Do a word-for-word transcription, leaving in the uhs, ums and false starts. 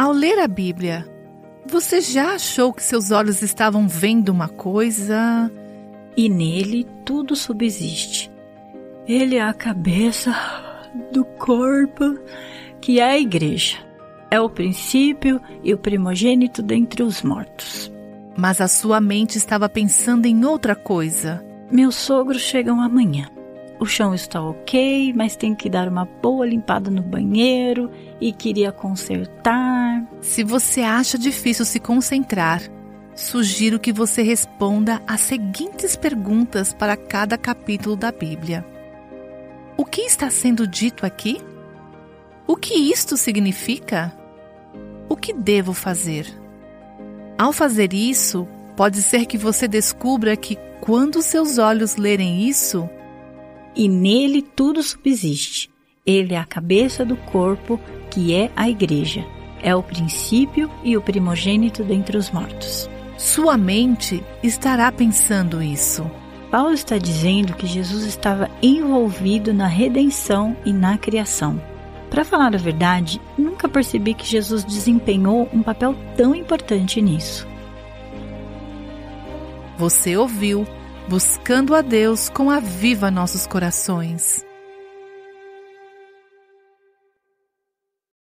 Ao ler a Bíblia, você já achou que seus olhos estavam vendo uma coisa? E nele tudo subsiste. Ele é a cabeça do corpo, que é a igreja. É o princípio e o primogênito dentre os mortos. Mas a sua mente estava pensando em outra coisa. Meus sogros chegam amanhã. O chão está ok, mas tem que dar uma boa limpada no banheiro e queria consertar. Se você acha difícil se concentrar, sugiro que você responda as seguintes perguntas para cada capítulo da Bíblia. O que está sendo dito aqui? O que isto significa? O que devo fazer? Ao fazer isso, pode ser que você descubra que quando seus olhos lerem isso, e nele tudo subsiste. Ele é a cabeça do corpo, que é a igreja. É o princípio e o primogênito dentre os mortos. Sua mente estará pensando isso. Paulo está dizendo que Jesus estava envolvido na redenção e na criação. Para falar a verdade, nunca percebi que Jesus desempenhou um papel tão importante nisso. Você ouviu Buscando a Deus com Aviva Nossos Corações.